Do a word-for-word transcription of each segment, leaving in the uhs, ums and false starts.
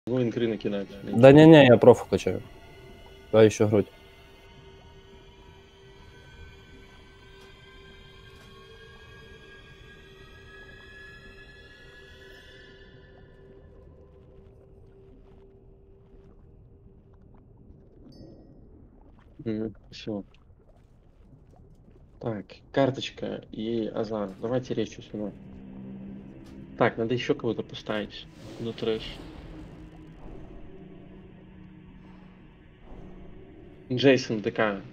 Ну, инкры накидать. Да не-не, я профу качаю. Да, еще грудь. Mm, все. Так, карточка и азар. Давайте речь сюда. Так, надо еще кого-то поставить на трэш. Джейсон ДК.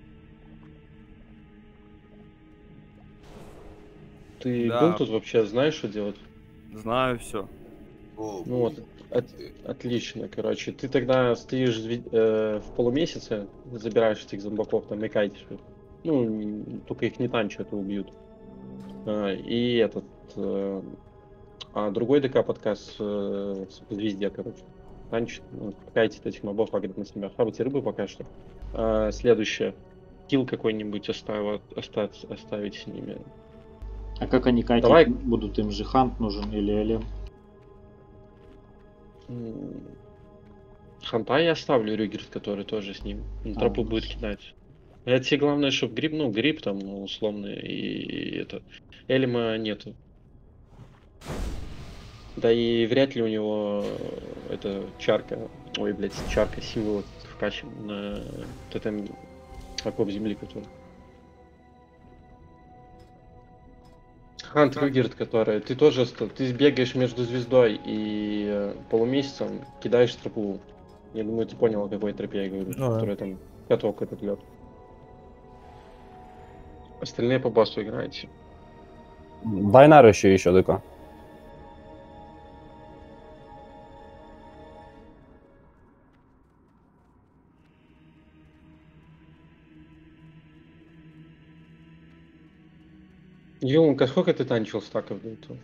Ты Да. был тут вообще, знаешь, что делать? Знаю все. Ну вот, от- отлично, короче. Ты тогда стоишь в ви- э, в полумесяце, забираешь этих зомбаков, там и кайтишь их. Ну, н- только их не танчат, а убьют. А, и этот... э, а другой ДК подкаст э, в звезде, короче. Танчит, ну, кайтит этих мобов, агрит на себя. Хавайте рыбу пока что. А, следующее. Килл какой-нибудь оставить, оставить, оставить с ними. А как они катить Давай. будут? Им же хант нужен или элем? М, Ханта я оставлю, Рюгерт, который тоже с ним. На А, тропу ну будет всё. кидать. Это тебе главное, чтобы гриб, ну, гриб там ну, условный, и, и это. Эльма нету. Да и вряд ли у него э, это чарка, ой, блядь, чарка, символ вкачан на тотем окоп земли, который. Хант Рюгерт, который, ты тоже, ст- ты бегаешь между звездой и э, полумесяцем, кидаешь тропу. Я думаю, ты понял, о какой тропе я говорю, Ну да. которая там каток этот лед. Остальные по боссу играете. Байнар еще еще ДК. Юнка, сколько ты танчил стаков до этого?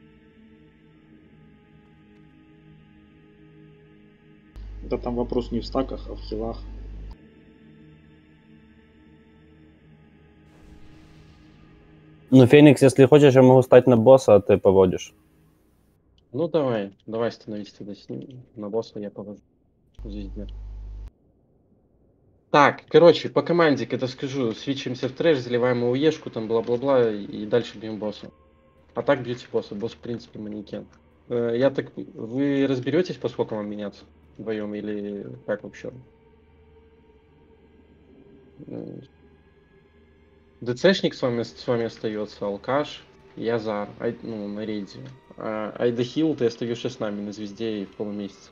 Да там вопрос не в стаках, а в хилах. Ну, Феникс, если хочешь, я могу стать на босса, а ты поводишь. Ну давай, давай становись тогда с ним. На босса я положу. Звезде. Так, короче, по команде, когда скажу, свичимся в трэш, заливаем ОЕшку, там бла-бла-бла, и дальше бьем босса. А так бьете босса, босс в принципе манекен. Э, Я так, вы разберетесь, по сколько вам меняться вдвоем, или как вообще? М, ДЦшник с вами, с вами остается, Алкаш и Азар, Ай- ну, на рейде. А Айдахил ты остаешься с нами на звезде и в полумесяце.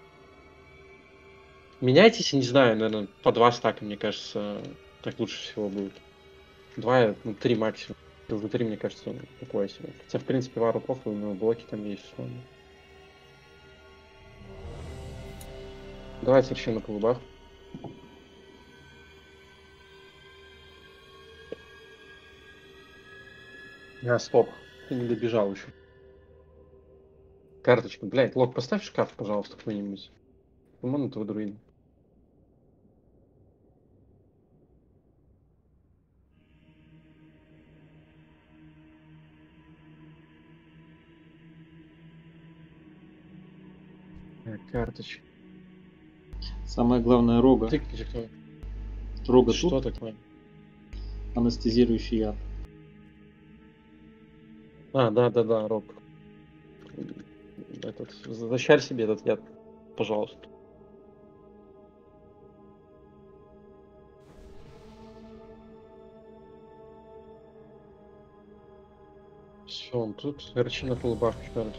Меняйтесь, я не знаю, наверное, по два стака, мне кажется, так лучше всего будет. Два, ну, три максимум. За три, мне кажется, такое себе. Хотя, в принципе, Вару похуй, у него блоки там есть с вами. Давайте вообще на полубах. А, стоп. Ты не добежал еще. Карточку. Блядь, Лок, поставь шкаф, пожалуйста, кто-нибудь. По-моему, этого друида. Так, карточка. Самое главное рога. Ты где кто? Рога Что тут, такое? анестезирующий яд. А, да-да-да, Рок. Этот, защарь себе этот яд, пожалуйста. Все, он тут. Рычи на полубах еще раз.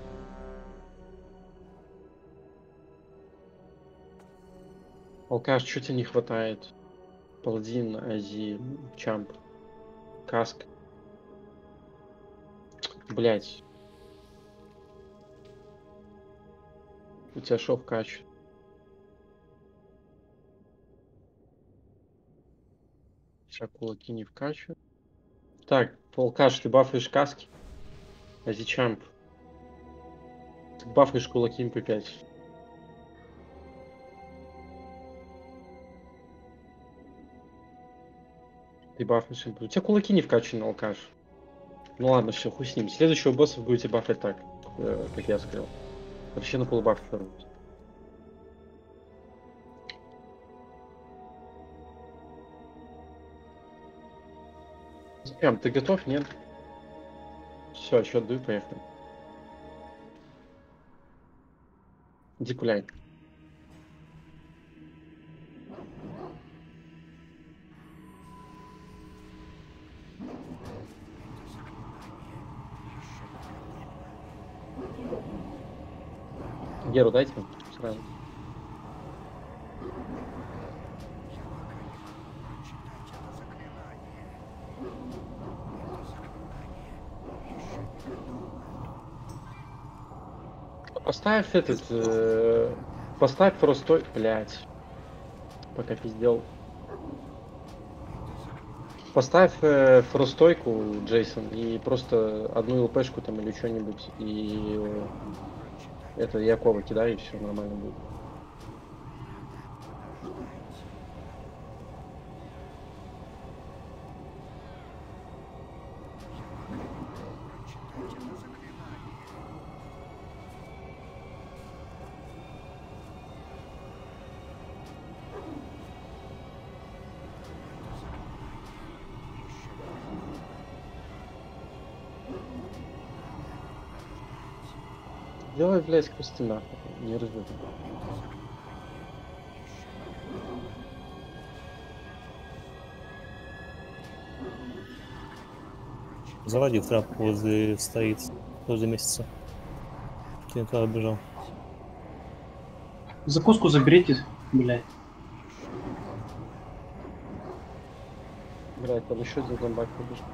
Алкаш, что тебе не хватает? Паладин, Ази, Чамп, Каск. Блять. У тебя шо в кач? Сейчас кулаки не вкачиваю. Так, Алкаш, ты бафаешь каски? Ази Чамп. Ты бафаешь кулаки эм пэ пять. Ты бафаешь эм пэ пять. У тебя кулаки не вкачаны, Алкаш. Ну ладно, все, хуй с ним. Следующего босса вы будете бафать так, э, как я сказал. Вообще на полубак второй. Прям, ты готов? Нет? Все, счет даю, поехали. Иди гуляй. Геру дайте сразу. Поставь этот, э, поставь простой, блять, пока пиздел. Поставь э, фростойку, Джейсон, и просто одну ЛПшку там или что-нибудь, и э, это Якова кидай, и все нормально будет. Делай, блядь, кусты нахуй, не разбуди. Заводи в трап возле стоит возле месяца. Кинотеатр бежал. Закуску заберите, блядь. Блядь, там еще один зомбак побежал.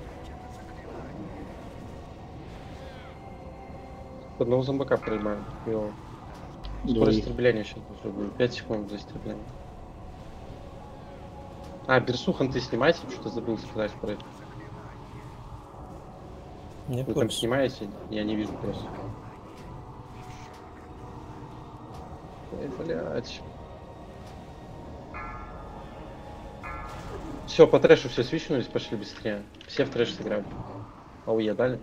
Одного зомбака проебаем. Йоу. Скорость стребления сейчас уже будет. пять секунд за истребление. А, Берсухан ты снимаете? Что-то забыл сказать про это. Не Вы там снимаете? Я не вижу просто. Ой, блядь. Все, по трэшу все свищнулись, пошли быстрее. Все в трэш сыграли. Ауе дали?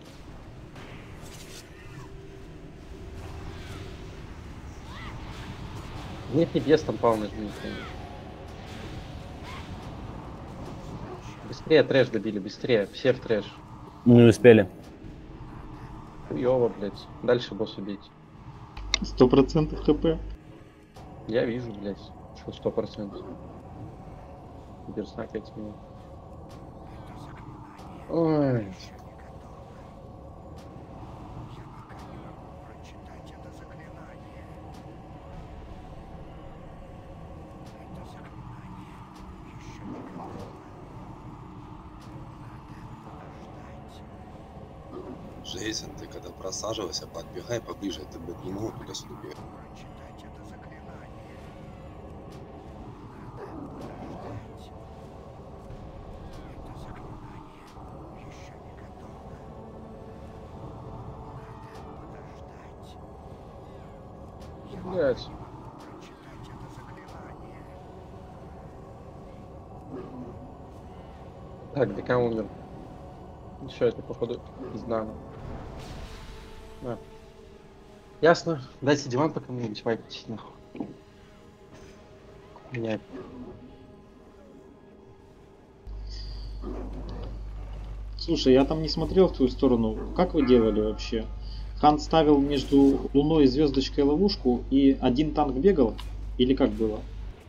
Нет, не без там пал нажми. Быстрее трэш добили, быстрее. Все в трэш. Не успели. Хуёво, блядь. Дальше босса бить. Сто процентов хп. Я вижу, блядь. Что сто процентов. Берсак эти меня. Ой. Джейсон, ты когда просаживайся, подбегай поближе, ты, блядь, не могу туда-сюда бегать. Блядь. Так, ДК умер. Все, это походу знано. А. Ясно. Дайте диван по кому-нибудь вайпить нахуй. Меня. Слушай, я там не смотрел в твою сторону. Как вы делали вообще? Хан ставил между Луной и звездочкой ловушку, и один танк бегал? Или как было?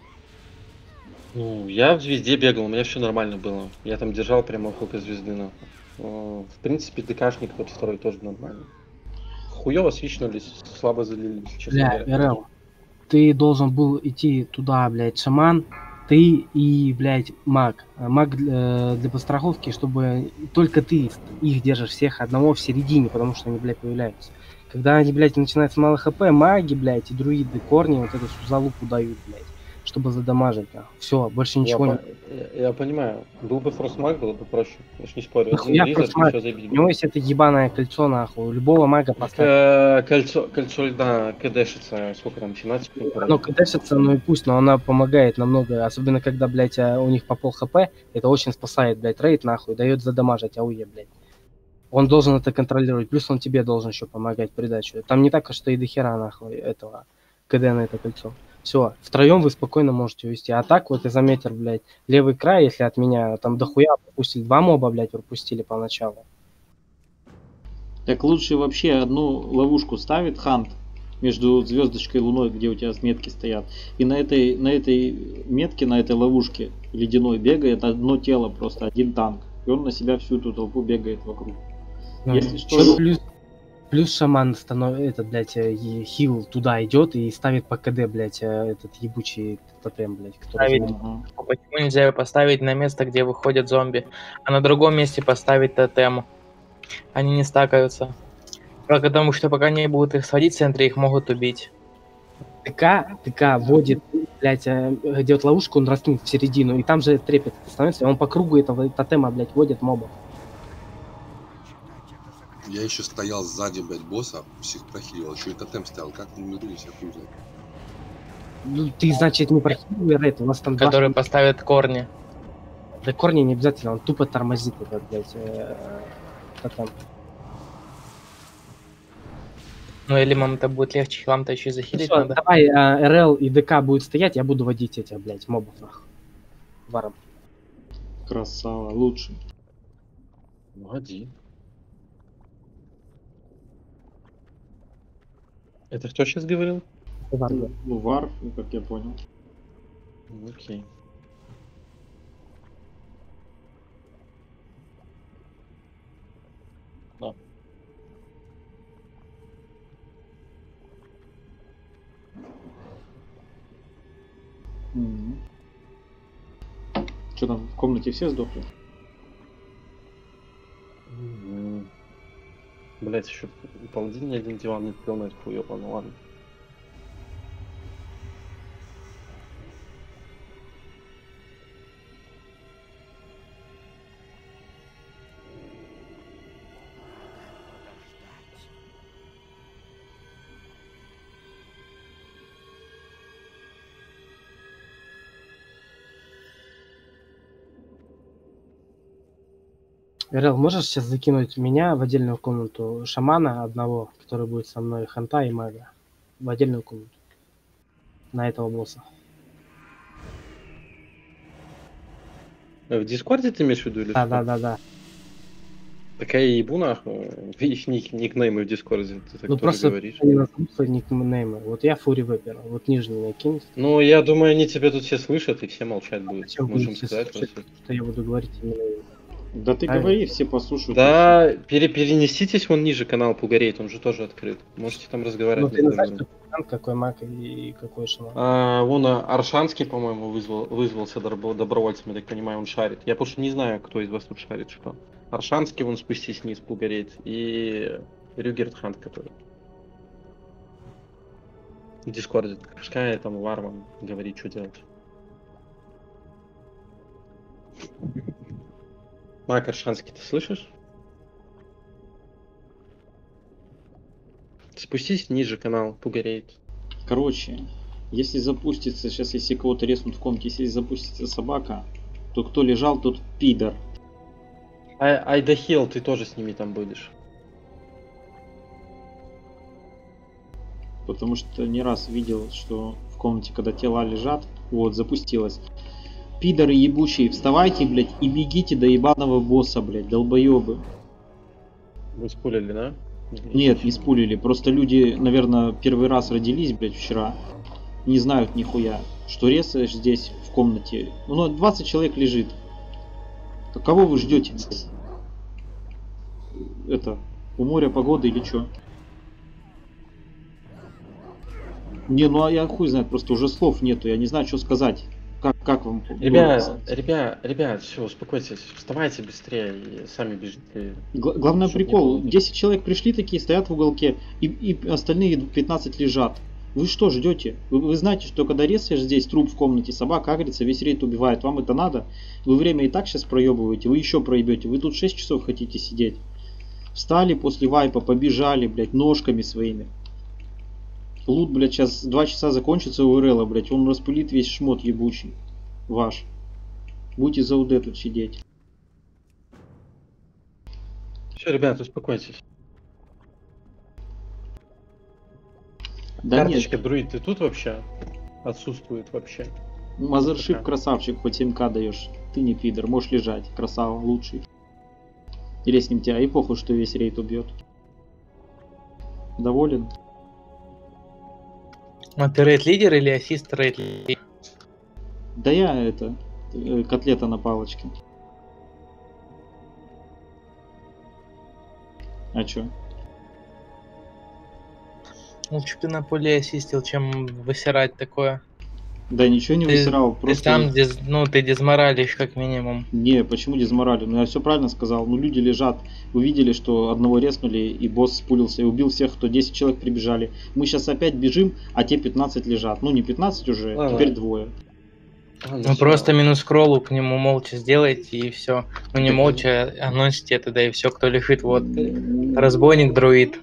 Ну, я в звезде бегал, у меня все нормально было. Я там держал прямо около звезды, нахуй. О, в принципе, ДКшник тот второй тоже нормально. Хуёво свичнулись, слабо залились, честно Бля, говоря. РЛ, ты должен был идти туда, блядь, шаман, ты и, блядь, маг. Маг для, для подстраховки, чтобы только ты их держишь всех одного в середине, потому что они, блядь, появляются. Когда они, блядь, начинают с малых хп, маги, блядь, и друиды, корни вот эту залупу дают, блядь, чтобы задамажить. Все, больше ничего я, не... по- я, я понимаю. Был бы фростмаг, было бы проще. Я ж не спорю. Нахуя Один Blizzard, фростмаг? всё забить У него есть это ебаное кольцо, нахуй. У любого мага поставить. Э, Кольцо, кольцо льда кдэшится, сколько там, семнадцать секунд? Оно кдэшится, ну и пусть, но она помогает намного, особенно когда, блядь, а, у них по пол хп, это очень спасает, блядь, рейд, нахуй, дает задамажить АУЕ, блядь. Он должен это контролировать, плюс он тебе должен еще помогать придачу. Там не так, что и до хера нахуй этого КД на это кольцо. Все, втроем вы спокойно можете увести. А так вот, изометр, блядь, левый край, если от меня там дохуя пропустили, два моба, блядь, пропустили поначалу. Так лучше вообще одну ловушку ставит Хант между звездочкой и луной, где у тебя метки стоят. И на этой, на этой метке, на этой ловушке ледяной бегает одно тело, просто один танк. И он на себя всю эту толпу бегает вокруг. Ну, Если что, плюс, плюс шаман становится, этот, блядь, э, е- хил туда идет и ставит по КД, блядь, э, этот ебучий тотем, блядь, который... Ставить. занимает. Ага. Почему нельзя ее поставить на место, где выходят зомби, а на другом месте поставить тотем? Они не стакаются. Потому что пока не будут их сводить в центре, их могут убить. ТК, ТК вводит, блядь, э, делает ловушку, он раскинет в середину, и там же трепет становится, и он по кругу этого тотема, блядь, вводит моба. Я еще стоял сзади, блядь, босса, всех прохилил, еще и тотем стоял, как он умудрились, я хуй знает. Ну, ты, значит, не прохилил Рейд, у нас там два... Которые поставят корни. Да корни не обязательно, он тупо тормозит этот, блядь, э, тотем. Ну или мам-то будет легче, хилам-то еще и захилить Всё, надо. давай, э, РЛ и ДК будет стоять, я буду водить этих, блядь, мобов, нахуй. Варом. Красава, лучше. Води. Это кто сейчас говорил? Вар, Ну, ну, Вар, как я понял. Окей. Да. Что там, в комнате все сдохли? Блять, еще полдень ни один диван не открыл на эту хуёбу, ну ладно. РЛ, можешь сейчас закинуть меня в отдельную комнату шамана одного, который будет со мной, ханта и мага, в отдельную комнату на этого босса? В Дискорде ты имеешь в виду или Да, что? да, да, да. Такая ебу нахуй. Их ник никнеймы в Дискорде, ты так Ну тоже просто говоришь. они назовут свои никнеймы. Вот я Фури Вепер, вот нижний меня кинь. Ну, я думаю, они тебя тут все слышат и все молчать будут. Зачем Можем будете сказать слушать, просто. что я буду говорить именно им? Да ты А, говори, все послушают. Да, пере перенеситесь вон ниже, канал Пугареет, он же тоже открыт. Можете там Ну разговаривать. ты на называешь, камеру. какой танк, какой маг и какой шаман. А, вон а, Аршанский, по-моему, вызвал, вызвался добро- добровольцем, я так понимаю, он шарит. Я просто не знаю, кто из вас тут шарит, что. Аршанский, вон спустись вниз, Пугареет, и Рюгерт Хант, который в Дискорде. Пускай там Варман говорит, что делать. Мак Аршанский, ты слышишь? Спустись ниже, канал Пугареет. Короче, если запустится, сейчас если кого-то резнут в комнате, если запустится собака, то кто лежал, тот пидор. Ай, Айда Хилл, ты тоже с ними там будешь. Потому что не раз видел, что в комнате, когда тела лежат, вот, запустилось. Пидоры ебучие, вставайте, блядь, и бегите до ебаного босса, блядь, долбоебы. Вы спулили, да? Нет, не спулили, просто люди, наверное, первый раз родились, блядь, вчера. Не знают нихуя, что резаешь здесь, в комнате. Ну, двадцать человек лежит. Так кого вы ждете? Это, у моря погода или что? Не, ну а я хуй знает, просто уже слов нету, я не знаю, что сказать. Как, как вам? Ребят, ребят, ребят, все, успокойтесь, вставайте быстрее и сами бежите. Гла- главный Чтоб не прикол, было. десять человек пришли такие, стоят в уголке, и, и остальные пятнадцать лежат. Вы что ждете? Вы, вы знаете, что когда резаешь здесь труп в комнате, собака агрится, весь рейд убивает, вам это надо? Вы время и так сейчас проебываете, вы еще проебете, вы тут шесть часов хотите сидеть. Встали после вайпа, побежали, блядь, ножками своими. Лут, блядь, сейчас два часа закончится у РЛа, блядь, он распылит весь шмот ебучий. Ваш. Будете за УД тут сидеть. Все, ребята, успокойтесь. Да Карточка нет, друид, ты тут вообще? Отсутствует вообще. Мазершип Пока. красавчик, хоть семь ка даешь. Ты не пидор, можешь лежать. Красава, лучший. Или с ним тебя и похуй, что весь рейд убьет. Доволен? А ты рейд-лидер или ассист рейд-лидер? Да я это, э, котлета на палочке. А чё? Лучше бы ты на поле ассистил, чем высирать такое. Да ничего не Ты, высирал, ты просто... сам, диз- ну, ты дезморалишь как минимум. Не, почему дезморален? Ну я все правильно сказал. Ну люди лежат. Вы видели, что одного резнули, и босс спулился и убил всех, кто десять человек прибежали. Мы сейчас опять бежим, а те пятнадцать лежат. Ну не пятнадцать уже, Ладно. теперь двое. Ну просто минус скроллу к нему молча сделайте и все. Ну не Так, молча, анонсите это, да и все, кто лежит, вот. Разбойник, друид.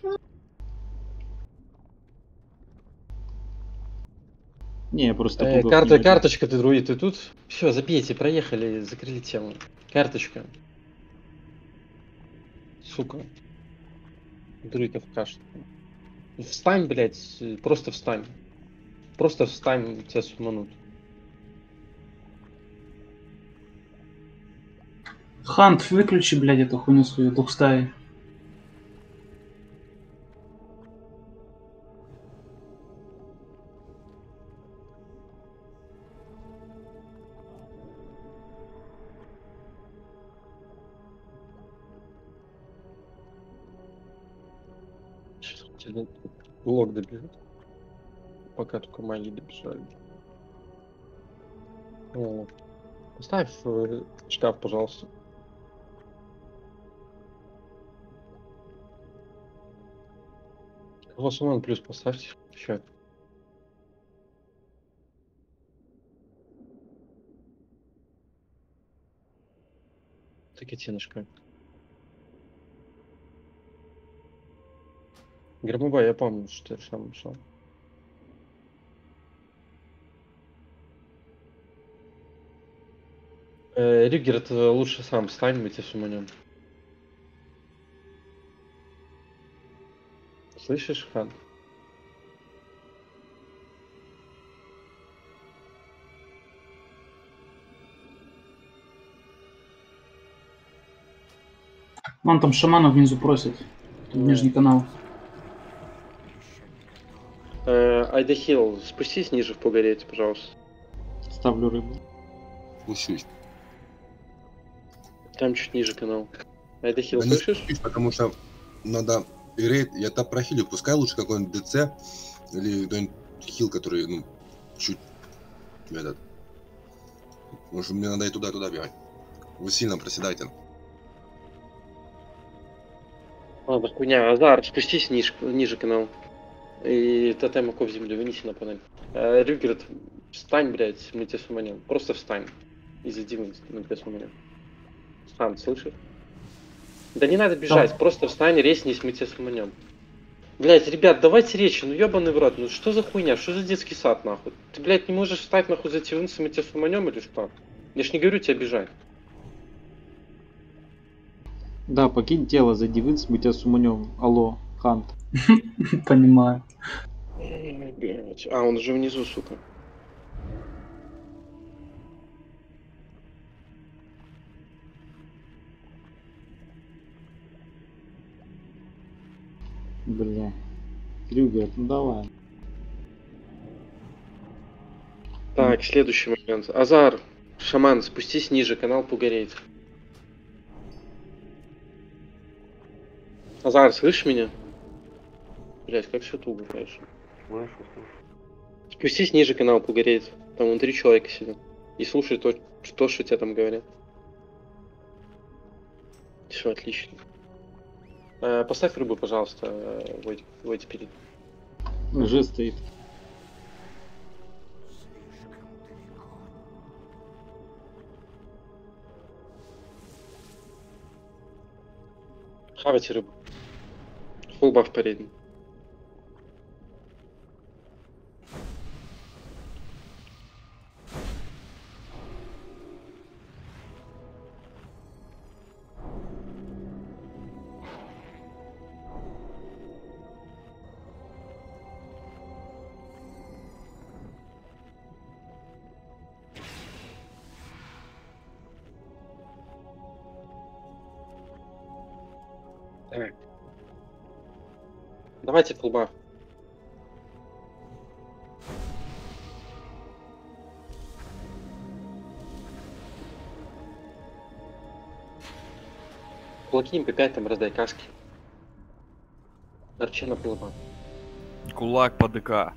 Не, я просто Э, пугов карта, не вижу. карточка, ты друид, ты тут? Все, забейте, проехали, закрыли тему. Карточка. Сука. Друидов кашля. Встань, блядь, просто встань. Просто встань, тебя суманут. Хант, выключи, блядь, эту хуйню свою двухстаи. Тебе блок добежит. Пока только маги добежали. О, поставь э, шкаф, пожалуйста. Вот самон плюс поставьте. Еще. Тыкотинушка. Громобай, я помню, что ты сам шел. Э, Рюгер, ты лучше сам встань, мы тебя суманем. Слышишь, Хан? Вон там шамана внизу просит. Тут нижний канал. Айда Хилл, спустись ниже в погореть, пожалуйста. Ставлю рыбу. Спущусь. Там чуть ниже канал. Айда Хилл, Да не слышишь? спущусь, потому что надо и рейд, я там прохилю, пускай лучше какой-нибудь ДЦ или какой-нибудь хил, который, ну, чуть этот. Может, мне надо и туда-туда бегать. Вы сильно проседаете. Ладно, хуйня. Азар, спустись ниже, ниже канал. И тотем оков земли вынеси на панель. Э, Рюгер, встань, блядь, мы тебя суманем. Просто встань. И зайди, мы тебя суманем. Хан, слышишь? Да не надо бежать, Да. просто встань, резнись, мы тебя суманем. Блять, ребят, давайте речи, ну ебаный в рот, ну что за хуйня, что за детский сад, нахуй? Ты, блядь, не можешь встать, нахуй, за тивынцы, мы тебя суманем или что? Я ж не говорю тебе бежать. Да, покинь тело, зайди в инс, мы тебя суманем. Алло, Хант. Понимаю. Блять. А, он уже внизу, сука. Бля. Крюгер, ну давай. Так, следующий момент. Азар, шаман, спустись ниже, канал погореть. Азар, слышишь меня? Блять, как все туго, конечно. Спустись ниже, канал погореть. Там внутри человека сидит. И слушай то, что, что тебе там говорят. Все, отлично. Э, поставь рыбу, пожалуйста, э, Войт, Войт перед. Ж стоит. Хавайте рыбу. Фулбаф передний. Так. Давайте фулбаф. Кулаки эм пэ пять там раздай каски. Арчена фулбаф. Кулак по ДК.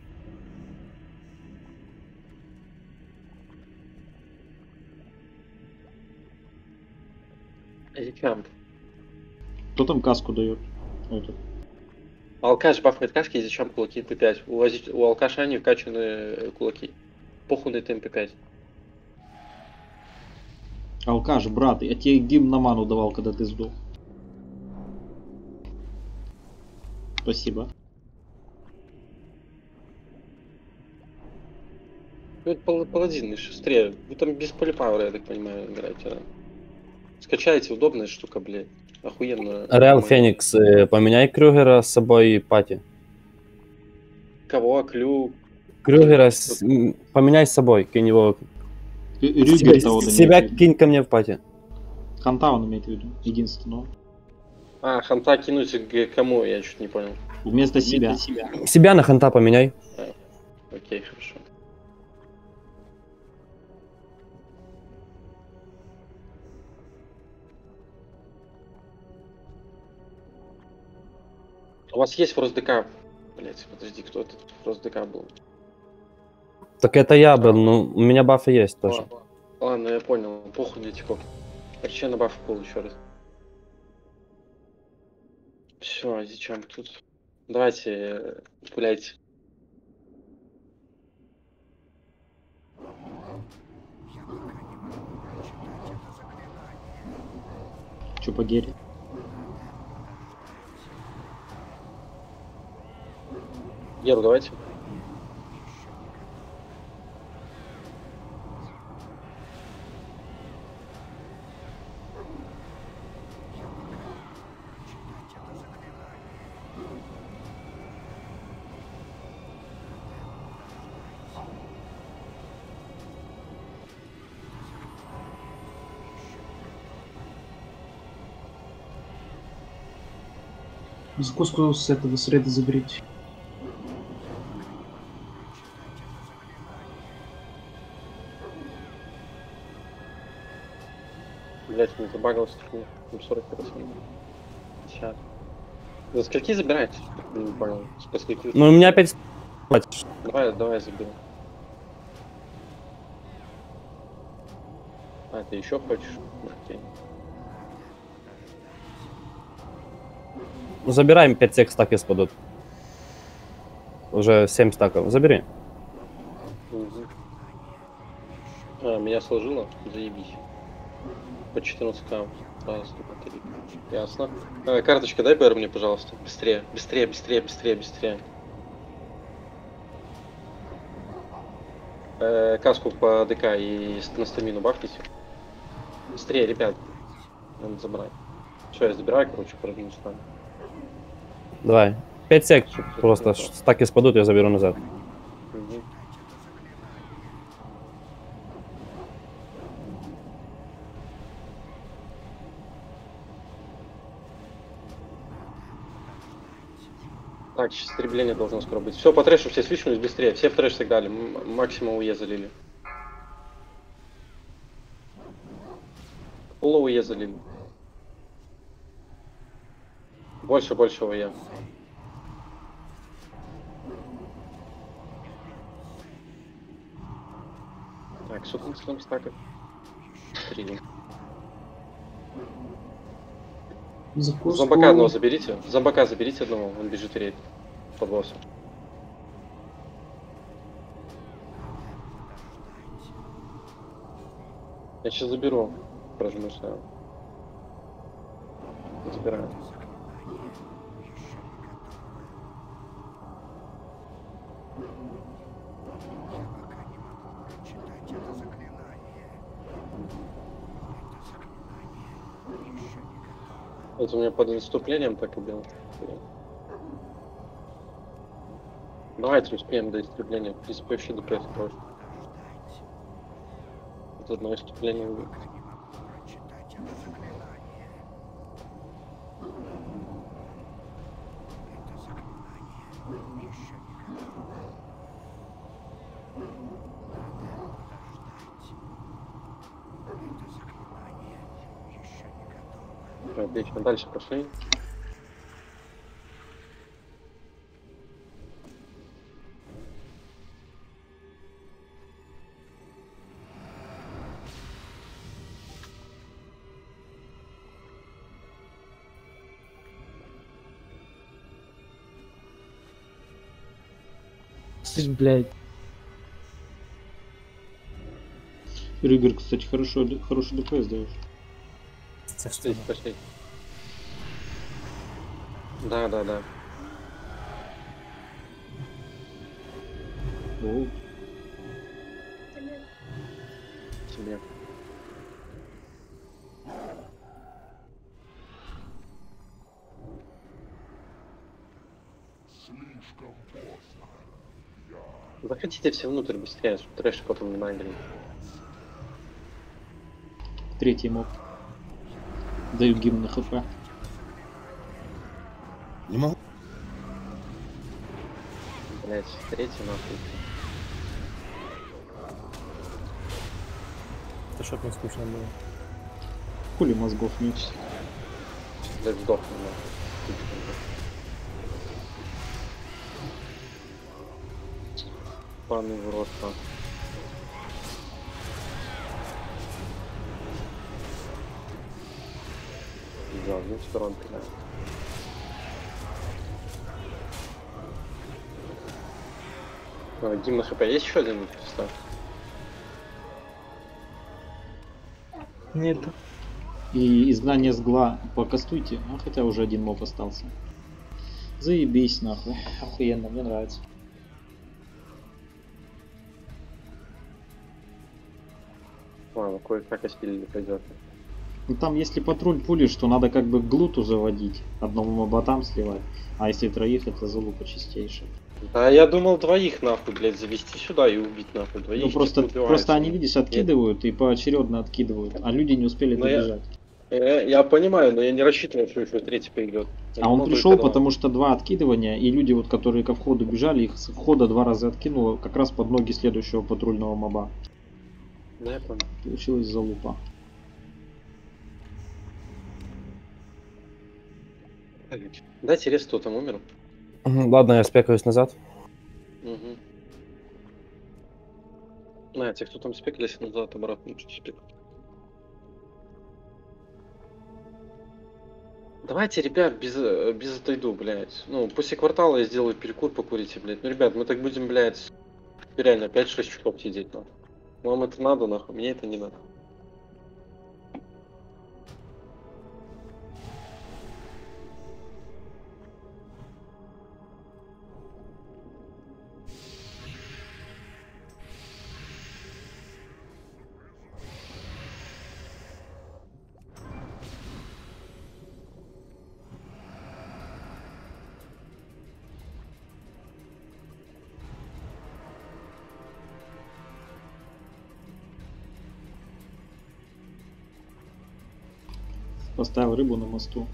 Зачем? Кто там каску дает? Это. Алкаш бафает каски, зачем кулаки эм пэ пять? У, Ази- у алкаша не вкачаны кулаки. Похуй на это эм пэ пять. Алкаш, брат, я тебе гимн на ману давал, когда ты сдох. Спасибо. Ну это пал- паладин, шустрее. Вы там без полипауэра, я так понимаю, играете, да? Скачайте, удобная штука, блядь. Охуенно. Реал Феникс, э, поменяй Крюгера с собой и Пати. Кого? Клю? Крюгера с- м, поменяй с собой, кинь его. Рю- Себя, Рюгер-то он имеет себя в виду. кинь ко мне в Пати. Ханта он имеет в виду, единственного. А, ханта кинуть к кому? Я чуть не понял. Вместо себя. Себя на Ханта поменяй. Окей, хорошо. У вас есть фрост ДК? Блять, подожди, кто этот фрост ДК был? Так это я был, ну у меня бафы есть тоже. Ладно, ладно, я понял. Похуй для тиков. Арчена баф пол еще раз. Все, зачем тут? Давайте, э, гуляйте. Че по Гере? Геру, давайте. Закуску с этого среда заберите. Блять, мне забагалось хуйня. Там сорок раз. Сейчас. За скольки забираете? Я не понял. С скольки? Ну у меня опять... Давай, давай заберу. А, ты еще хочешь? Окей. Забираем пять сек стак спадут. Уже семь стаков. Забери. Угу. А, меня сложило? Заебись. По четырнадцать к. Раз, два, три. Ясно. А, карточка дай БР мне, пожалуйста. Быстрее, быстрее, быстрее, быстрее, быстрее. Э, каску по ДК и на стамину бафните. Быстрее, ребят. Надо забрать. Все, я забираю, короче, прыгну с вами. Давай. пять сек просто стаки спадут, я заберу назад. Угу. Так, сейчас истребление должно скоро быть. Все, по трэшу все свищнулись быстрее. Все в трэш так дали. М- максимум УЕ залили. Полу УЕ залили. Больше, больше УЕ. Так, сколько мы с стаков? Три. Закуску... Зомбака одного заберите. Зомбака заберите одного, он бежит и рейд. Под боссом. Я сейчас заберу. Прожмусь, да. Забираю. Это у меня под наступлением так и было. Давайте успеем до истребления. В принципе, вообще до пресса просто. Это одно истребление. Отлично, дальше пошли. Слышь, блядь. Игорь, кстати, хорошо, хороший ДПС даешь. Це що? Пошли, пошли. Да, да, да. О, Тебе. Заходите все внутрь быстрее, чтобы трэш потом не нагрел. третий моб. Даю гимн на хп. Не могу. Блять, третий нахуй. Та щоб не скучно було. Хули мозгов нет. Да сдохну нахуй. Паны в рот нахуй. За одну сторону пинаю. А, Дим, на хп есть еще один став? Нет. И изгнание с гла покастуйте. А хотя уже один моб остался. Заебись нахуй. Охуенно, мне нравится. Ладно, кое-как осилили пойдет. Ну там если патруль пулишь, то надо как бы глуту заводить. Одному моботам сливать. А если троих, это залупа чистейшая. Да я думал двоих нахуй, блядь, завести сюда и убить нахуй. Двоих Ну просто, типа убиваются. просто они, видишь, откидывают и поочередно откидывают, а люди не успели Но я- добежать. Я, я понимаю, но я не рассчитываю, что еще третий придет. А он пришел, потому что два откидывания, и люди, вот, которые ко входу бежали, их с входа два раза откинуло как раз под ноги следующего патрульного моба. Да, я понял. Получилась залупа. Дайте рез, кто там умер. Мгм, Ладно, я спекаюсь назад. Угу. На, те, кто там спекались назад, обратно лучше спекать. Давайте, ребят, без, э, без отойду, блядь. Ну, после квартала я сделаю перекур, покурите, блядь. Ну, ребят, мы так будем, блядь, реально пять-шесть часов сидеть, нахуй. Вам это надо, нахуй, мне это не надо. Поставил рыбу на мосту.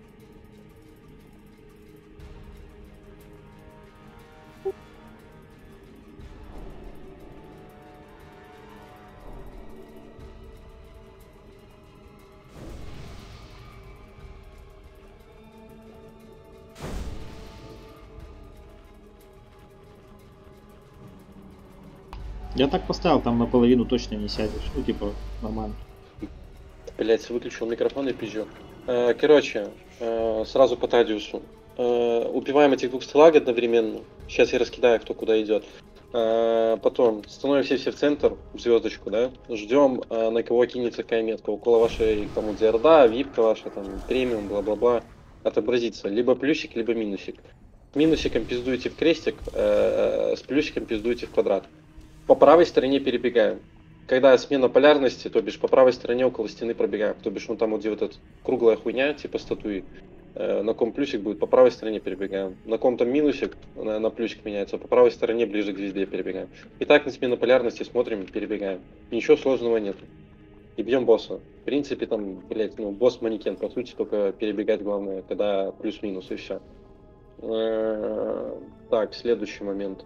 Я так поставил, там наполовину точно не сядешь. Ну, типа, нормально. Блять, выключил микрофон и пизжу. Э, короче, э, сразу по Тадиусу. Э, убиваем этих двух стелаг одновременно. Сейчас я раскидаю, кто куда идет. Э, потом становимся все в центр, в звездочку, да. Ждем, э, на кого кинется какая метка. Около вашей там Диарда, випка ваша, там премиум, бла-бла-бла. Отобразится либо плюсик, либо минусик. С минусиком пиздуете в крестик, э, с плюсиком пиздуете в квадрат. По правой стороне перебегаем. Когда смена полярности, то бишь по правой стороне около стены пробегаем. То бишь, ну там вот где вот эта круглая хуйня, типа статуи. Э, на ком плюсик будет, по правой стороне перебегаем. На ком там минусик, на, на плюсик меняется, по правой стороне ближе к звезде перебегаем. И так на смену полярности смотрим, перебегаем. Ничего сложного нет. И бьем босса. В принципе, там, блять, ну, босс манекен, по сути, только перебегать главное, когда плюс-минус и все. Э, Так, следующий момент.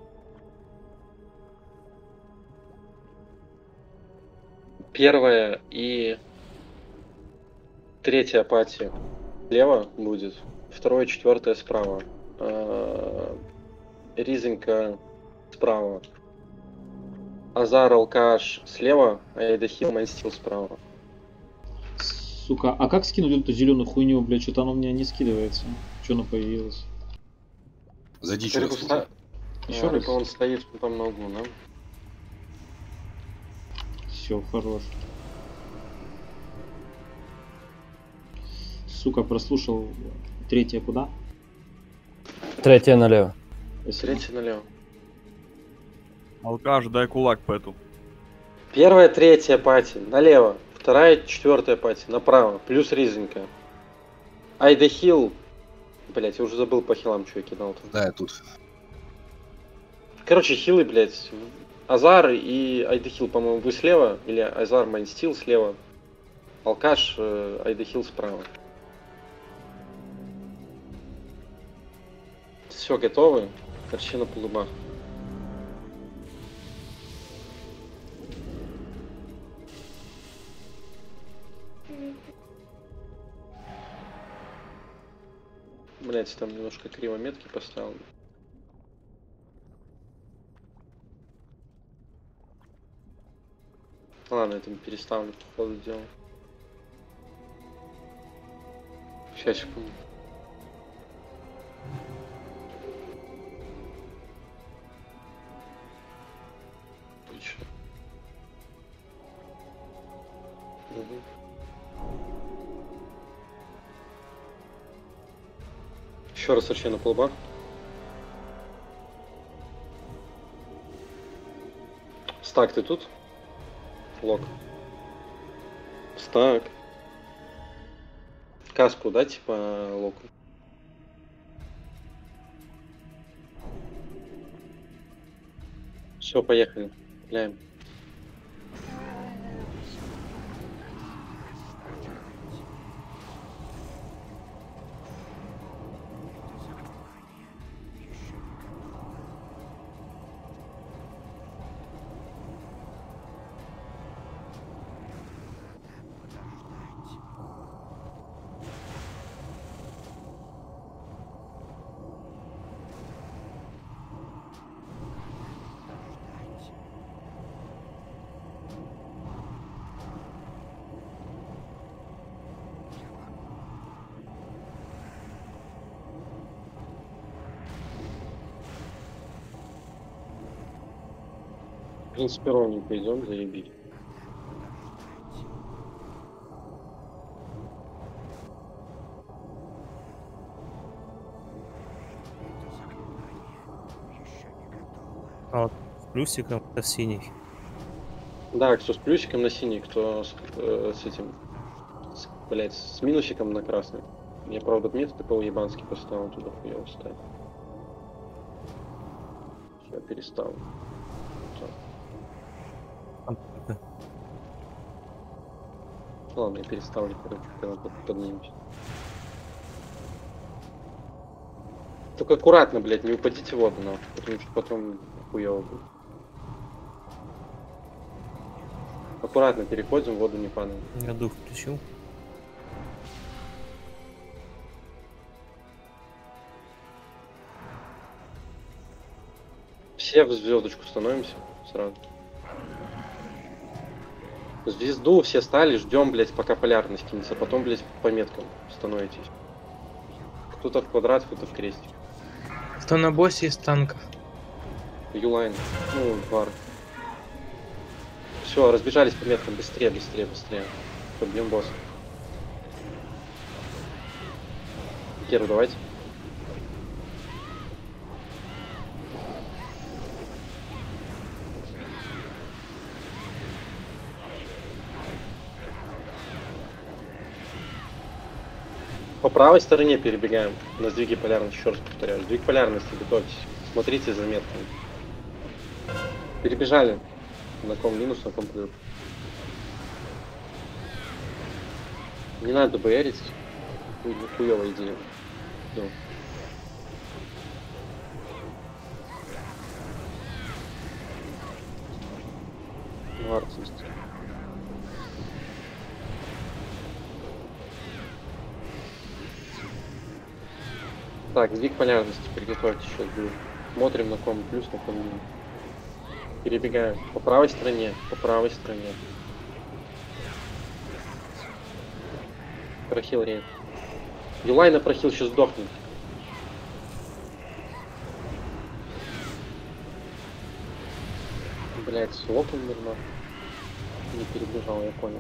Первая и третья апатия слева будет, второе и четвертое справа. Э, Ризонька справа. Азар, алкаш слева, а Эдахил, Майнстил справа. Сука, а как скинуть эту зеленую хуйню, блядь? Что-то оно у меня не скидывается. Что оно появилось? Зайди еще раз. Рыба ста- Еще а, раз? Рыба, он стоит там на углу, да? Все, хорош. Сука, прослушал. Третья куда? Третья налево. Третья налево. Алкаш, дай кулак пэту. Первая, третья пати налево. Вторая, четвертая пати направо. Плюс Ризонька. Айдахил. Блять, я уже забыл по хилам, что я кидал-то. Да, я тут. Короче, хилы, блять. Азар и Айдахил, по-моему, вы слева. Или Азар, Майнстил слева. Алкаш, э, Айдахил справа. Все готовы? Торчи на полубах. Блять, там немножко криво метки поставил. Ладно, это переставлю по ходу дела. Сейчас, секунду. Отлично. Угу. Еще раз вообще на полбак. Стак, ты тут? Лок. Стак. Каску, да, типа локу? Все, поехали. Гуляем. В принципе, ровненько идем, заебись. А вот с плюсиком это синий. Да, кто с плюсиком на синий, кто с, э, с этим, с, блядь, с минусиком на красный. Я, правда, метод такого ебанский поставил, туда хуёво ставил. Все, переставил. Конкретно. Ладно, я переставлю, короче, когда под- поднимемся. Только аккуратно, блядь, не упадите в воду, нахуй, потому что потом хуёво будет. Аккуратно переходим, в воду не падаем. Я дух включил. Все в звездочку становимся сразу. Звезду все стали, ждем, блядь, пока полярность кинется, потом, блядь, по меткам становитесь. Кто-то в квадрат, кто-то в крестик. Кто на боссе из танков? Юлайн, ну, вар. Все, разбежались по меткам, быстрее, быстрее, быстрее. Все, бьем босса. Керу, давайте. По правой стороне перебегаем на сдвиги полярности, еще раз повторяю. Сдвиг полярности, готовьтесь. Смотрите за метками. Перебежали. На ком минус, на ком плюс. Не надо бэрить. Хуёвая идея. Ну. Артист. Так, сдвиг полярности, приготовьте, сейчас будет. Смотрим на ком плюс, на ком минус. Перебегаем. По правой стороне, по правой стороне. Прохил рейд. Юлай на прохил сейчас сдохнет. Блять, слоп умерла. Не перебежал, я понял.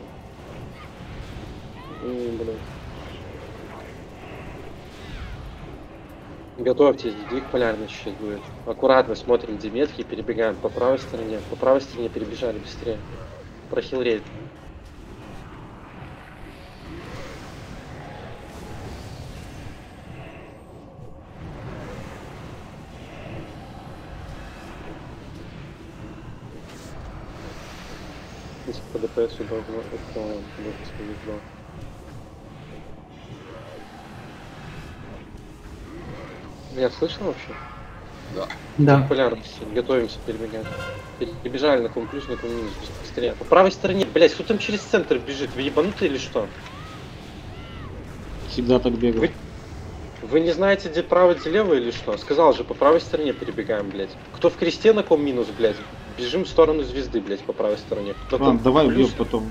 И, блядь. Готовьтесь, сдвиг полярности сейчас будет. Аккуратно смотрим, где метки, перебегаем по правой стороне. По правой стороне перебежали быстрее. Прохил рейд. Если по ДПСу должно, это можно сказать, да. Меня слышно вообще? Да. Да. Популярности. Готовимся перебегать. Перебежали на ком плюс, на ком минус. Быстрее. По правой стороне. Блять, кто там через центр бежит? Вы ебанутые или что? Всегда так бегал. Вы, вы не знаете, где право, где лево или что? Сказал же, по правой стороне перебегаем, блять. Кто в кресте, на ком минус, блять. Бежим в сторону звезды, блять, по правой стороне. На ком Ладно, давай плюс. убьем потом.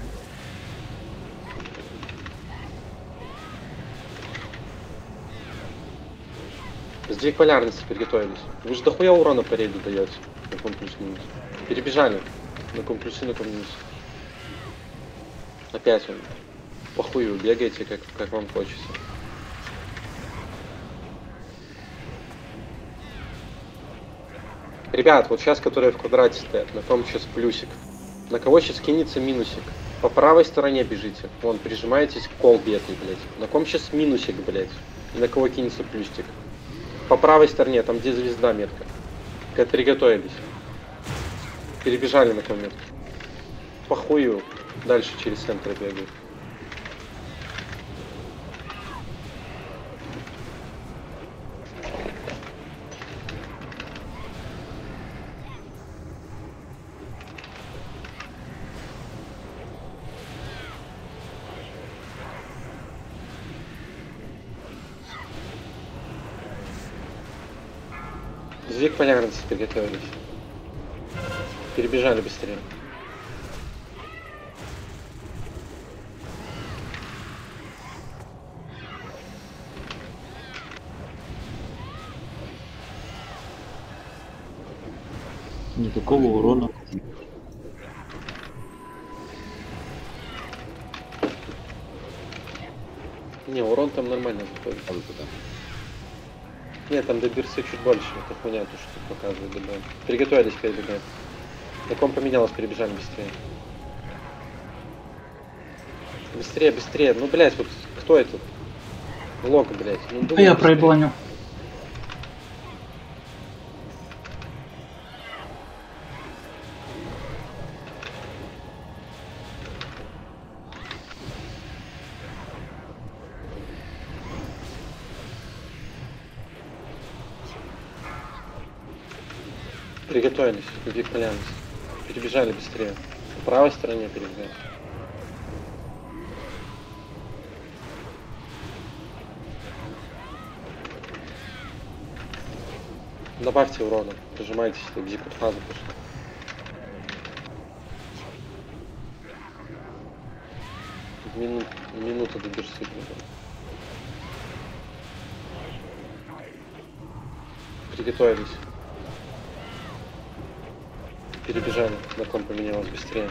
Сдвиг полярности приготовились. Вы же дохуя урона по рейду даете. На ком плюс минус. Перебежали. На ком плюс и на ком минус. Опять он. Похую бегаете, как, как вам хочется. Ребят, вот сейчас, которые в квадрате стоят, на ком сейчас плюсик. На кого сейчас кинется минусик. По правой стороне бежите. Вон, прижимаетесь к колбе этой, блядь. На ком сейчас минусик, блядь. И на кого кинется плюсик. По правой стороне, там где звезда метка. Как приготовились. Перебежали на ком метку. Похую. Дальше через центр бегают. Сдвиг полярности приготовились. Перебежали быстрее. Никакого урона. Не, урон там нормально заходит. Нет, там до бирсы чуть больше, это хуйня, то, что показывает ДБ. Приготовились перебегать. На ком поменялось, перебежали быстрее. Быстрее, быстрее. Ну, блядь, вот кто этот? Лог, блядь. Ну, А я проебанил. Приготовились, сдвиг полярности. Перебежали быстрее. По правой стороне перебегать. Добавьте урона, прижимайтесь, экзекут фазу пошли. Мину... Минута до бирсы. Приготовились. Перебежали, на ком поменялось быстрее.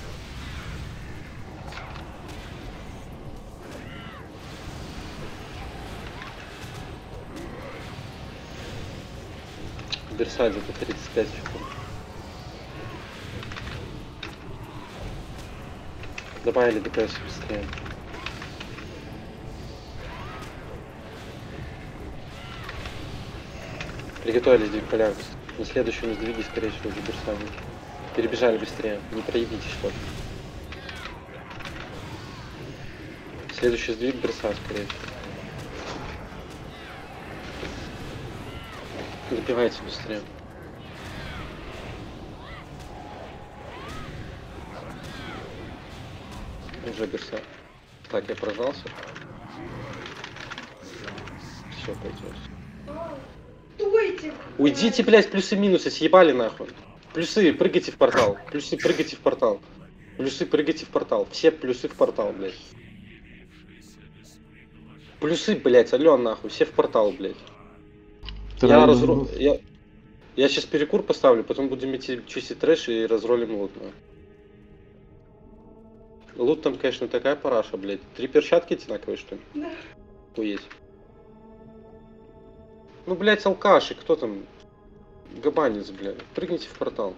Берсать это тридцать пять секунд. Добавили ДПС быстрее. Приготовились сдвиг полярности. На следующую на сдвиги, скорее всего, уже берсами. Перебежали быстрее. Не проебите что-то. Следующий сдвиг берса, скорее всего. Добивайте быстрее. Уже гаса. Так, я прожался. Все, пойдет. Уйдите, блядь, плюсы-минусы, съебали нахуй. Плюсы, прыгайте в портал. Плюсы, прыгайте в портал. Плюсы, прыгайте в портал. Все плюсы в портал, блядь. Плюсы, блядь, алё нахуй, все в портал, блядь. Я, разру... я... я сейчас перекур поставлю, потом будем идти чистить трэш и разролим лут. Ну. Лут там, конечно, такая параша, блядь. Три перчатки одинаковые, что ли? Да. Хуеть. Ну, блядь, алкаши, кто там? Габанец, блядь. Прыгните в портал.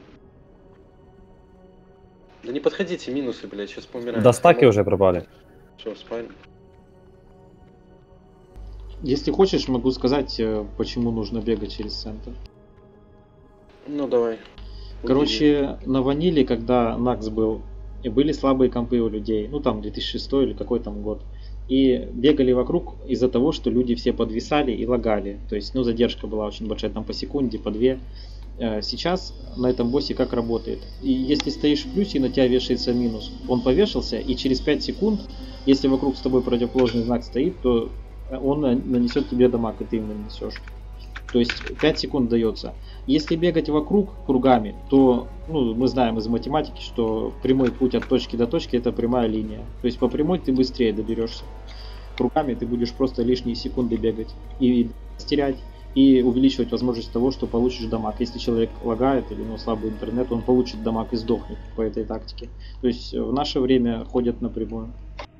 Да не подходите, минусы, блядь, сейчас помираем. Да стаки уже пропали. Все, спальня. Если хочешь, могу сказать, почему нужно бегать через центр. Ну, давай. Короче, на ваниле, когда Накс был, и были слабые компы у людей. Ну, там, две тысячи шестой или какой там год. И бегали вокруг из-за того, что люди все подвисали и лагали. То есть, ну, задержка была очень большая, там по секунде, по две. Сейчас на этом боссе как работает? И если стоишь в плюсе и на тебя вешается минус, он повешался, и через пять секунд, если вокруг с тобой противоположный знак стоит, то он нанесет тебе дамаг, и ты ему нанесешь. То есть пять секунд дается. Если бегать вокруг кругами, то ну, мы знаем из математики, что прямой путь от точки до точки это прямая линия. То есть по прямой ты быстрее доберешься. Кругами ты будешь просто лишние секунды бегать и терять, и увеличивать возможность того, что получишь дамаг. Если человек лагает или ну, слабый интернет, он получит дамаг и сдохнет по этой тактике. То есть в наше время ходят напрямую.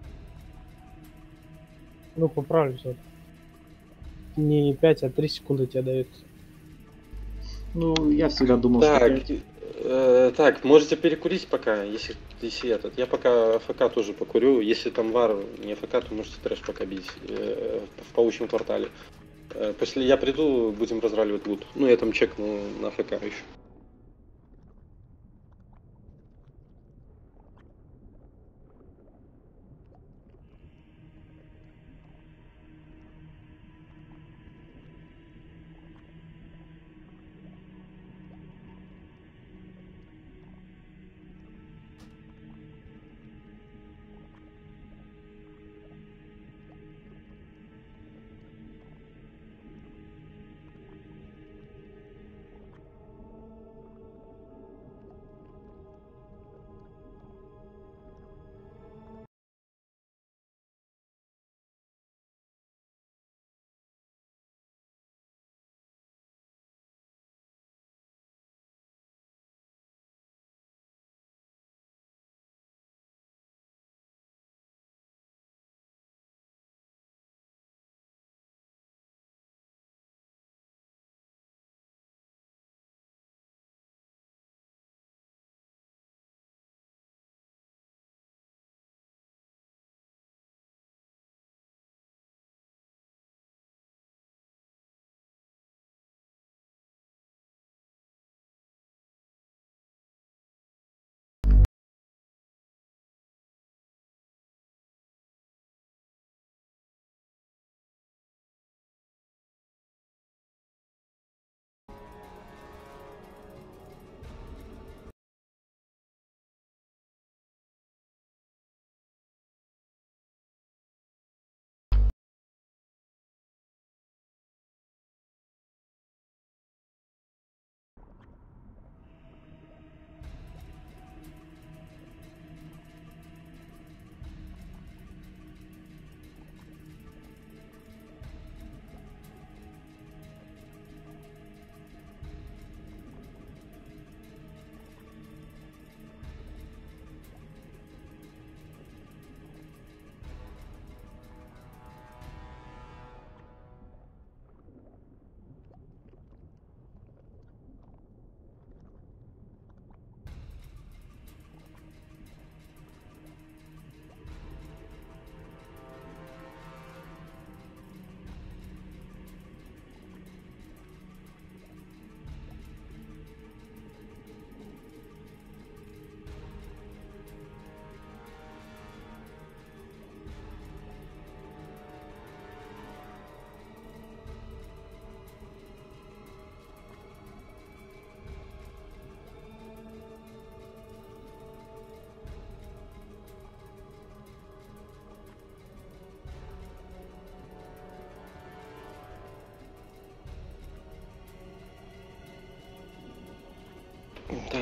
Ну, поправлюсь. Вот. Не пять, а три секунды тебе дают. Ну, я всегда думал, так, что... Э, так, можете перекурить пока, если, если этот. Я пока АФК тоже покурю. Если там вар не АФК, то можете трэш пока бить э, в паучьем квартале. Э, после я приду, будем разраливать лут. Ну, я там чекну на АФК еще.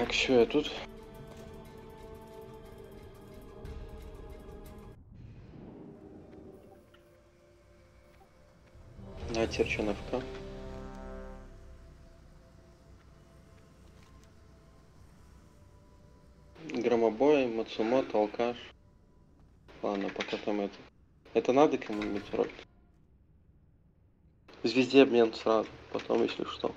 Так, все, я тут. На Терчиновка. Громобой, Мацумото, алкаш. Ладно, пока там это. Это надо кому-нибудь роль? Везде обмен сразу, потом если что.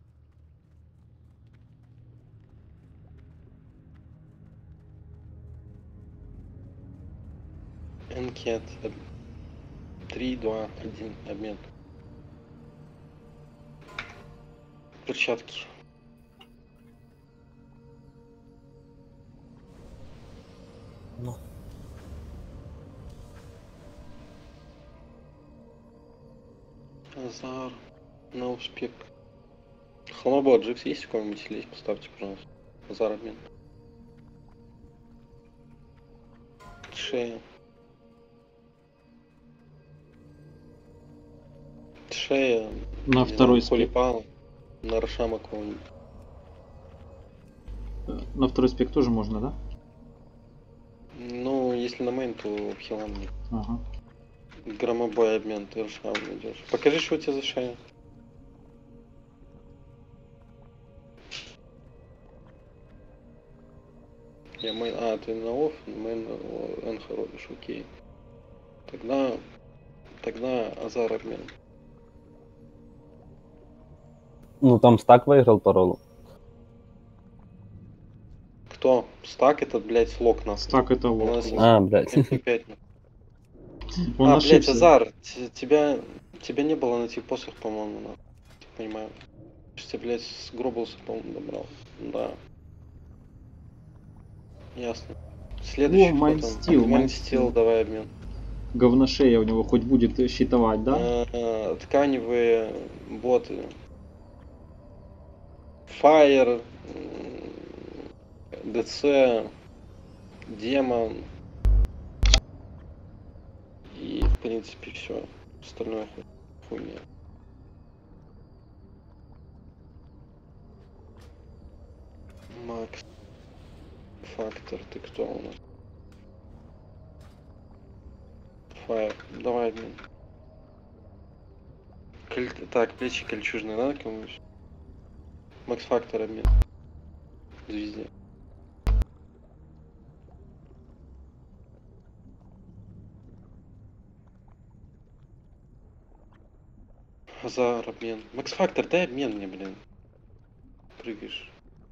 Анкет. три, два, один, обмен. Перчатки. Ну. Азар. На успех. Хламобо Джикс есть у кого-нибудь или есть? Поставьте, пожалуйста. Азар обмен. Шея. Шея. На второй спек. Полипала. На Рашама кого-нибудь. На второй спек тоже можно, да? Ну, если на мейн, то в хилам нет. Ага. Громобой обмен, ты Рашам найдешь. Покажи, что у тебя за шея. Я мейн... А, ты на офф, мейн энха робишь, окей. Тогда... Тогда Азар обмен. Ну там стак выиграл по роллу. Кто? Стак этот, блядь, слог нас. Так это У вот. нас А, блядь. опять. Он А, блядь, ошибся. Азар, т- тебя... Тебя не было на тех посох, по-моему, на... Понимаю. Ты, блядь, с Гроблса, по-моему, добрал. Да. Ясно. Следующий, О, кто Майнстил, там? Майнстил, давай обмен. Говношея у него хоть будет щитовать, да? Э, Тканевые боты. Fire, ДЦ, Демон. И, в принципе, все. Остальное ху- хуйня. Макс. Фактор, ты кто у нас? Fire. Давай обмен. Коль- Так, плечи кольчужные надо кому-нибудь? Макс Фактор обмен. Звезде. Азар обмен. Макс Фактор, дай обмен мне, блин. Прыгаешь.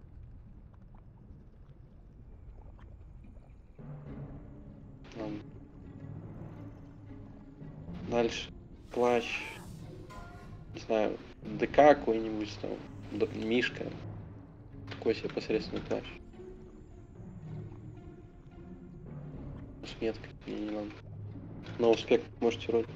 Ладно. Дальше. Плащ. Не знаю, ДК какой-нибудь там. Д- Мишка. Такой себе посредственный плащ. С меткой мне не надо. На успех можете роль.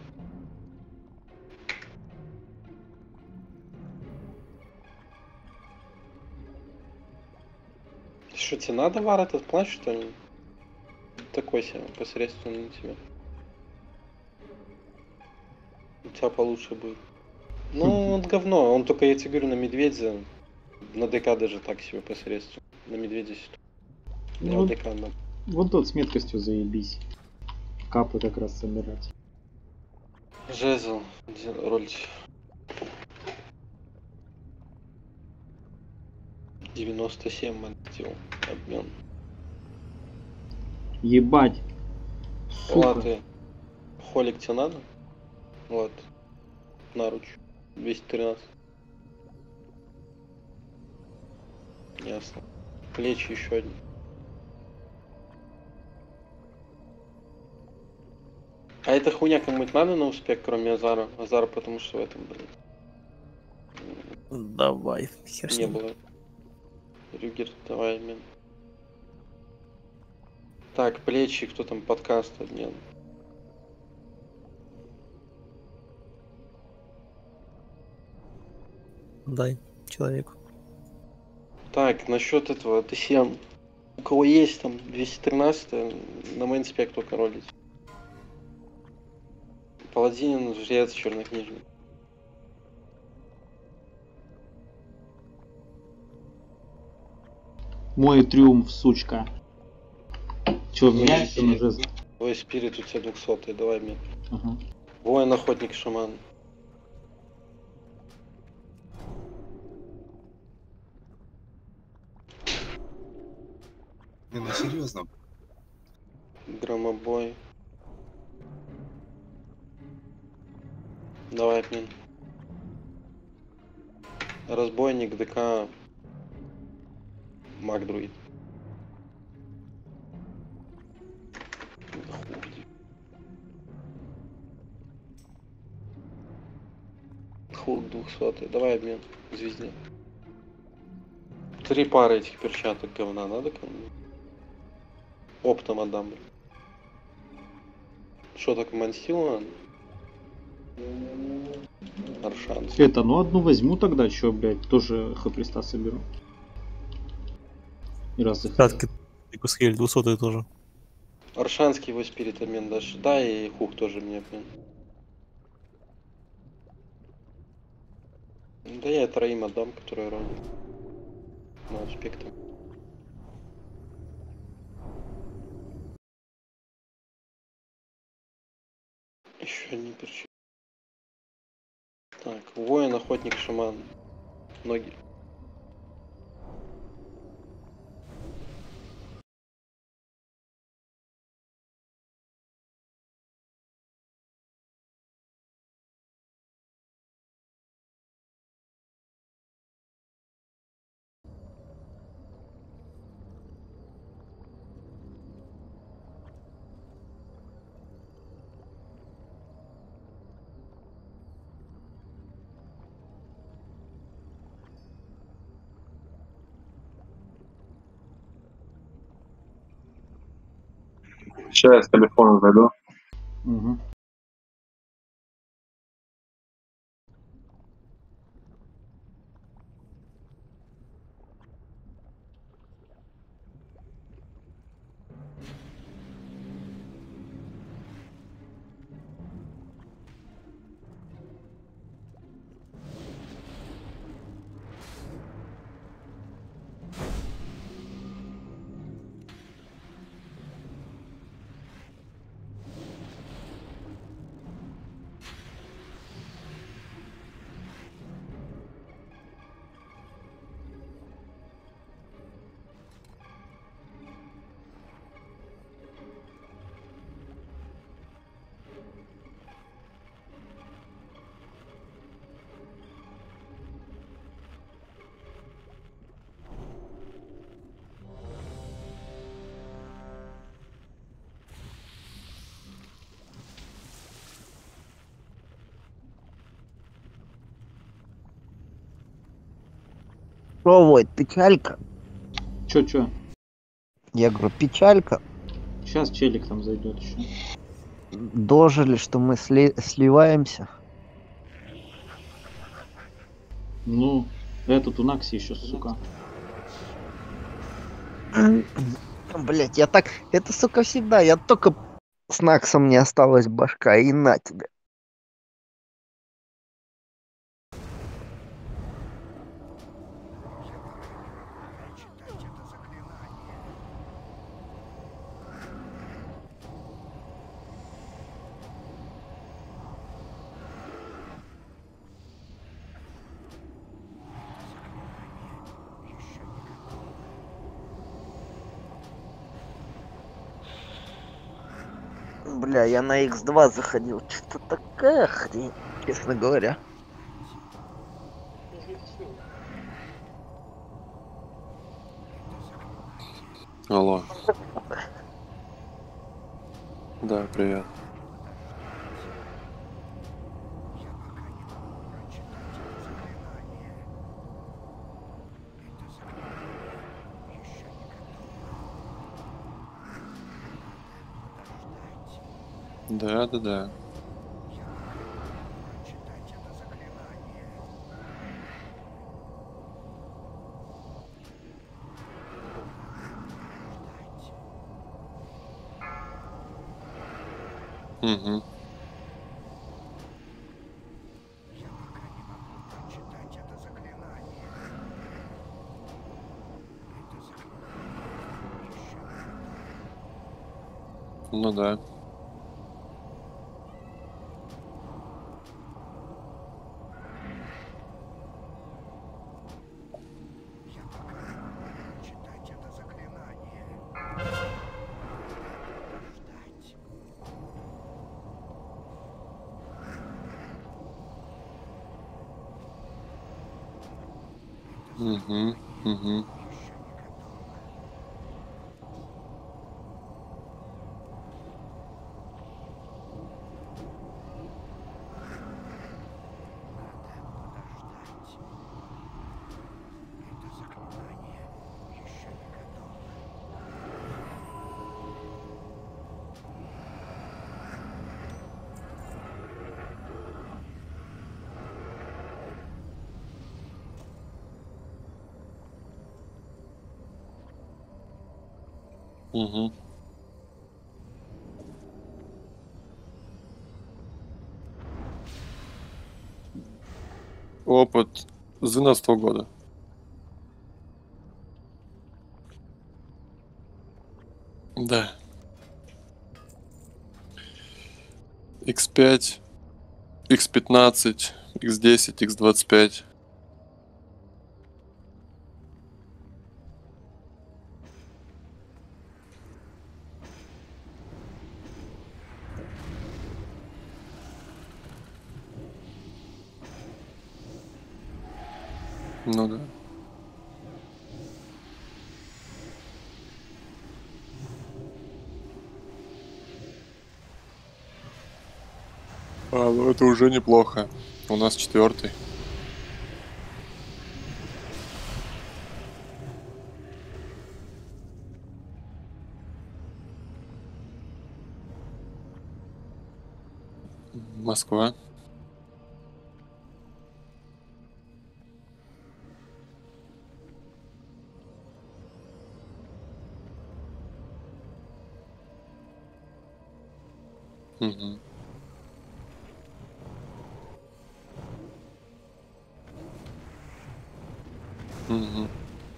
Что, тебе надо вар этот плащ, что ли? Такой себе, посредственный на тебя. У тебя получше будет. Ну, он говно, он только, я тебе говорю, на медведя, на ДК даже так себе посредственно. На медведя сидит. Ну, На ДК надо. вот тот с меткостью заебись. Капы как раз собирать. Жезл, где роль? девяносто семь мантил, обмен. Ебать. Сука. Латы. Холик тебе надо? Вот. Наруч. двести тринадцать. Ясно. Плечи еще один. А эта хуйня кому-нибудь надо на успех, кроме Азара? Азара, потому что в этом, блин, Давай, хер с не ним. было. Рюгер, давай обмен. Так, плечи, кто там, подкаст, обмен. Дай человеку. Так, насчет этого, ты семь. У кого есть там двести тринадцать, на мейнспек только ролить. Паладинин, жрец, чернокнижник. Мой триумф, сучка. Че, меняется на жезл? Твой спирит у тебя двухсотый, давай мне. Ага. Воин, охотник, шаман. Не, ну серьезно. Громобой. Давай обмен. Разбойник, ДК. Маг друид. Хук двухсотый. Давай обмен. Звезде. Три пары этих перчаток говна надо кому-нибудь? Оптом отдам. Что такое мансила? Аршанский. Это, ну одну возьму тогда, что, блядь, тоже хаприста соберу. И раз их... Кратко, и Кускель двухсотый тоже. Аршанский его спирит обмен дашь. Да, и хук тоже мне обмен. Да я троим отдам, которые ранят. На аспектах. Еще одни перчатки. Так, воин, охотник, шаман. Ноги. Сейчас я с телефона зайду. Угу. Что, Войт, печалька? Чё, чё? Я говорю, печалька. Сейчас челик там зайдет еще. Дожили, что мы сли- сливаемся. Ну, этот у Накси еще, сука. Блять, я так... Это, сука, всегда. Я только с Наксом не осталась башка, и на тебе. Бля, я на икс два заходил. Что-то такая хрень, честно говоря. Алло. Да, привет. Да, да, да. Угу. Ну да. Угу, угу. Угу. Опыт с двенадцатого года. Да. икс пять, икс пятнадцать, икс десять, икс двадцать пять. Ну да. А, ну это уже неплохо. У нас четвертый. Москва. Угу. Угу.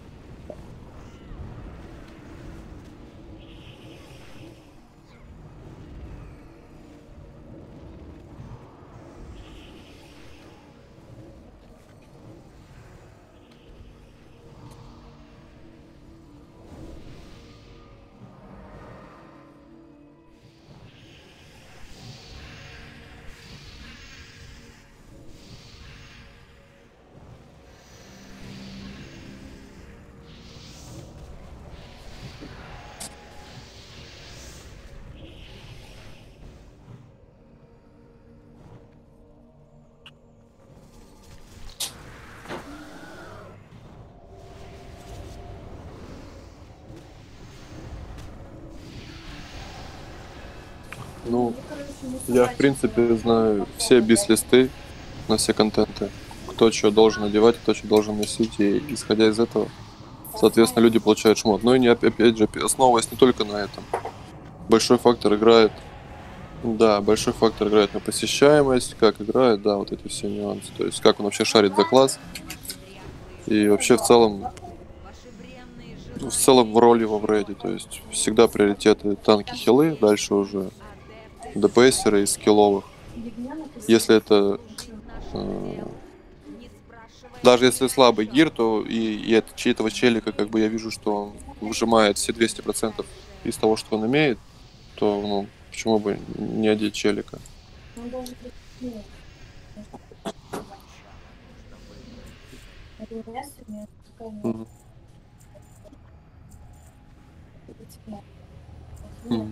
Ну, я в принципе знаю все бис-листы на все контенты. Кто что должен одевать, кто что должен носить, и исходя из этого, соответственно, люди получают шмот. Но и не, опять же, основываясь не только на этом. Большой фактор играет, да, большой фактор играет на посещаемость, как играет, да, вот эти все нюансы. То есть, как он вообще шарит за класс. И вообще в целом, в целом в роли во врейде. То есть, всегда приоритеты танки, хилы, дальше уже ДПСеры из скилловых. Если это э, даже если слабый гир, то и, и от чьего челика, как бы я вижу, что он выжимает все двести процентов из того, что он имеет, то ну, почему бы не одеть челика? Mm-hmm. Mm.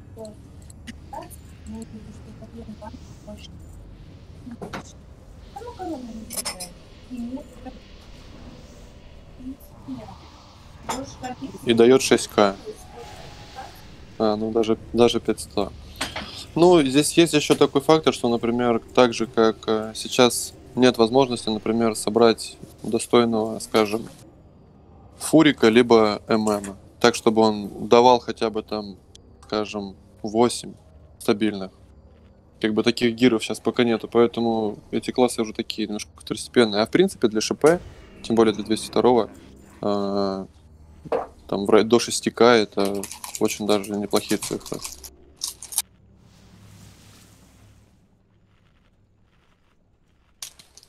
И дает шесть ка. А, ну даже, даже пятьсот. Ну, здесь есть еще такой фактор, что, например, так же, как сейчас нет возможности, например, собрать достойного, скажем, фурика, либо ММ. Так, чтобы он давал хотя бы там, скажем, восемь стабильных. Как бы таких гиров сейчас пока нету, поэтому эти классы уже такие немножко второстепенные. А в принципе для ШП, тем более для двести второго, э, там до шесть ка это очень даже неплохие цифры.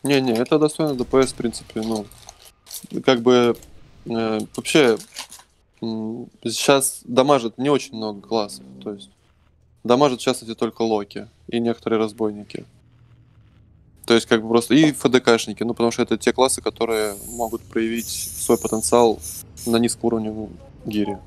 Не-не, это достойно ДПС, в принципе, ну, как бы, э, вообще, м, сейчас дамажит не очень много классов, то есть, дамажит, в частности, только Локи и некоторые разбойники. То есть, как бы просто, и ФДКшники, ну, потому что это те классы, которые могут проявить свой потенциал на низкоуровневом гире.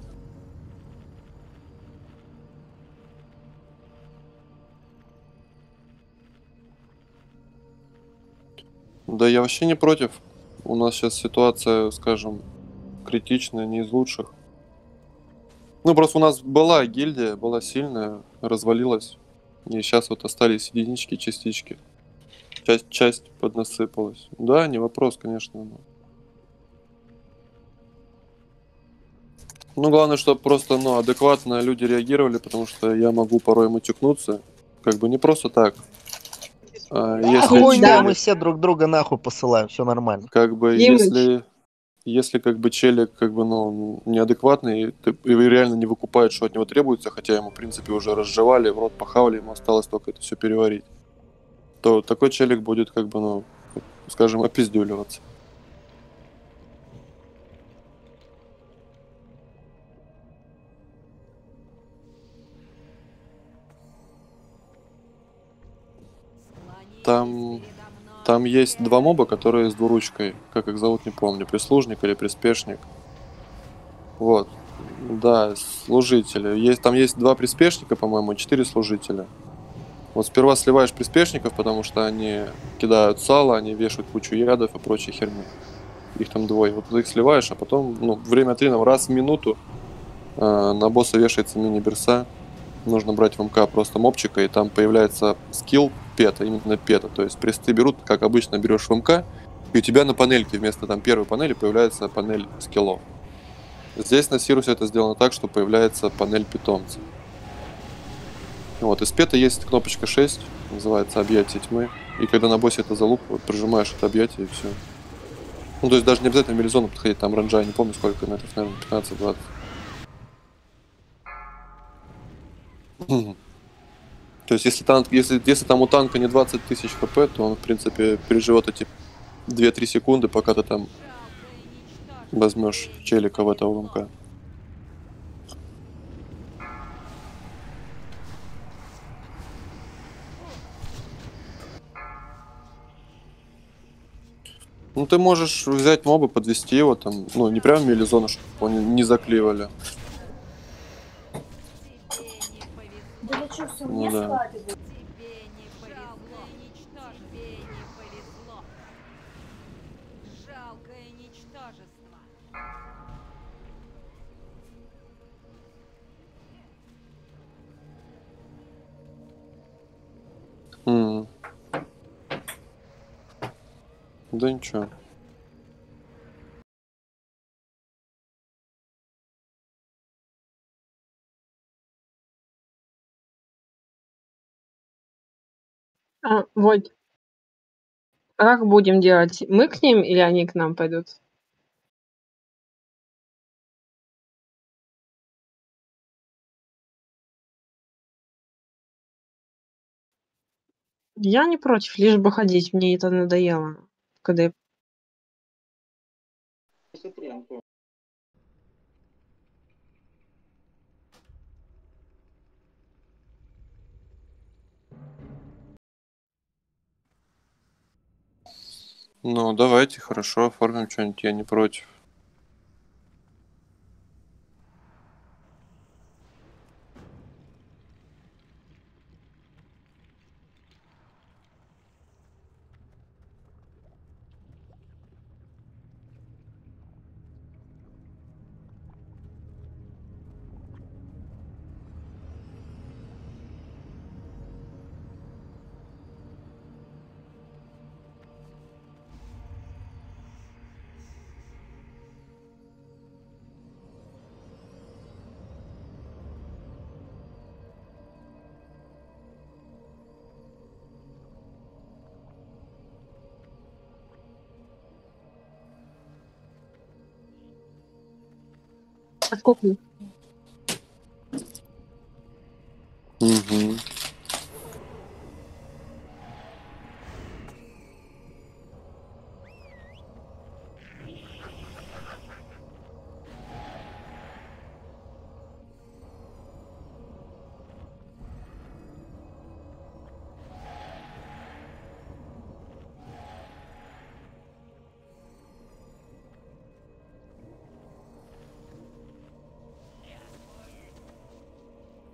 Да я вообще не против. У нас сейчас ситуация, скажем, критичная, не из лучших. Ну, просто у нас была гильдия, была сильная, развалилась. И сейчас вот остались единички, частички. Часть, часть поднасыпалась. Да, не вопрос, конечно. Но... Ну, главное, чтобы просто, ну, адекватно люди реагировали, потому что я могу порой матюкнуться. Как бы не просто так. А, если Хуйня, челик- мы все друг друга нахуй посылаем, все нормально. Как бы, Димыч. если, если как бы челик, как бы, ну, неадекватный, и, ты- и реально не выкупает, что от него требуется, хотя ему, в принципе, уже разжевали, в рот похавали, ему осталось только это все переварить, то такой челик будет, как бы, ну, скажем, опиздюливаться. Там, там есть два моба, которые с двуручкой, как их зовут, не помню, прислужник или приспешник. Вот. Да, служители. Есть, там есть два приспешника, по-моему, и четыре служителя. Вот сперва сливаешь приспешников, потому что они кидают сало, они вешают кучу ядов и прочей херни. Их там двое. Вот ты их сливаешь, а потом, ну, время от времени, раз в минуту э, на босса вешается мини-берса. Нужно брать в МК просто мобчика, и там появляется скилл пета, именно пета. То есть престы берут, как обычно берешь в МК, и у тебя на панельке вместо там первой панели появляется панель скиллов. Здесь на Сирусе это сделано так, что появляется панель питомца. Вот, из пета есть кнопочка шесть, называется объятие тьмы. И когда на боссе это залуп, вот, прижимаешь это объятие и все. Ну, то есть даже не обязательно в мелизону подходить, там ранжа, я не помню сколько метров, наверное, пятнадцать-двадцать. То есть, если, танк, если, если там у танка не двадцать тысяч хп, то он, в принципе, переживет эти две-три секунды, пока ты там возьмешь челика в этого МК. Ну, ты можешь взять моба, подвести его там, ну, не прямо в мелизону, чтобы его не, не заклеивали. Ну, да. М. Да ничего. А, вот. А как будем делать? Мы к ним или они к нам пойдут? Я не против, лишь бы ходить, мне это надоело. Когда я... Ну, давайте, хорошо, оформим что-нибудь, я не против. А сколько? Угу.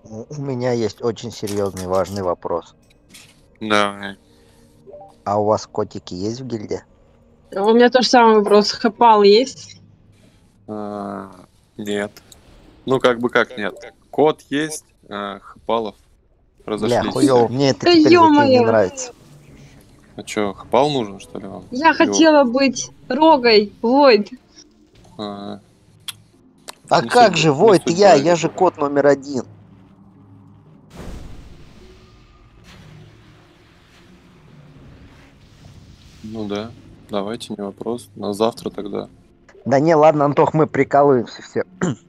У у меня есть очень серьезный важный вопрос. Да. А у вас котики есть в гильдии? У меня тоже самый вопрос. Хапал есть? А, нет. Ну, как бы как нет. Кот есть, а, Хапалов разошлись. Бля, хуёво, все. мне это Да теперь затея не ё-моё! нравится. А чё, Хапал нужен, что ли, вам? Я Ё. хотела быть Рогой, Войд. А, А не как судьба- же, не Войт, судьба я, это. я же кот номер один. Ну да, давайте, не вопрос. На завтра тогда. Да не, ладно, Антох, мы прикалываемся все.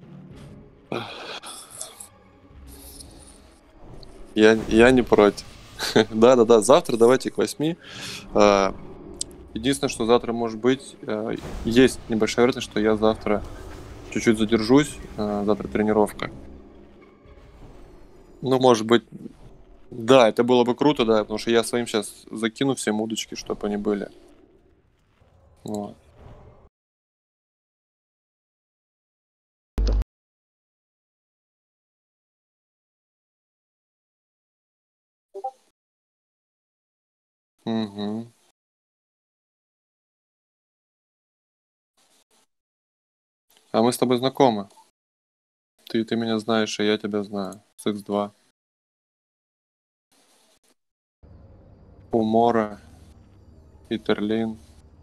Я, я не против. Да-да-да, завтра давайте к восьми. А, Единственное, что завтра может быть, а, есть небольшая вероятность, что я завтра чуть-чуть задержусь. а, Завтра тренировка. Ну, может быть, да, это было бы круто, да, потому что я своим сейчас закину всем удочки, чтобы они были. Вот. Угу. А мы с тобой знакомы. Ты, ты меня знаешь, и я тебя знаю. С икс два. Умора. Итерлин.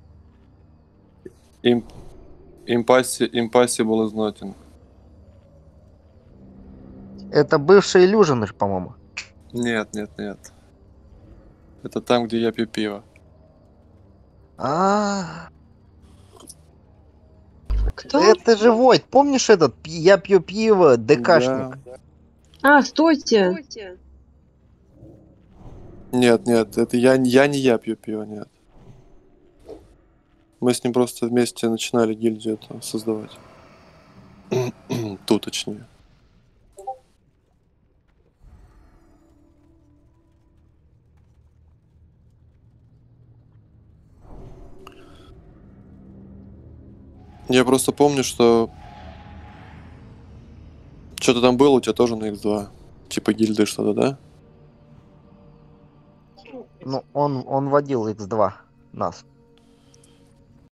Им... Impossi- Impossible is nothing. Это бывший Илюжин, по-моему. Нет, нет, нет. Это там, где я пью пиво. А, Кто? это же Войт, помнишь этот? пи- Я пью пиво, ДКшник. Да. А, стойте. Нет, нет, это я, я не я пью пиво, нет. Мы с ним просто вместе начинали гильдию эту создавать. Ту, точнее. Я просто помню, что что-то там было у тебя тоже на икс два. Типа гильды что-то, да? Ну, он, он водил икс два нас.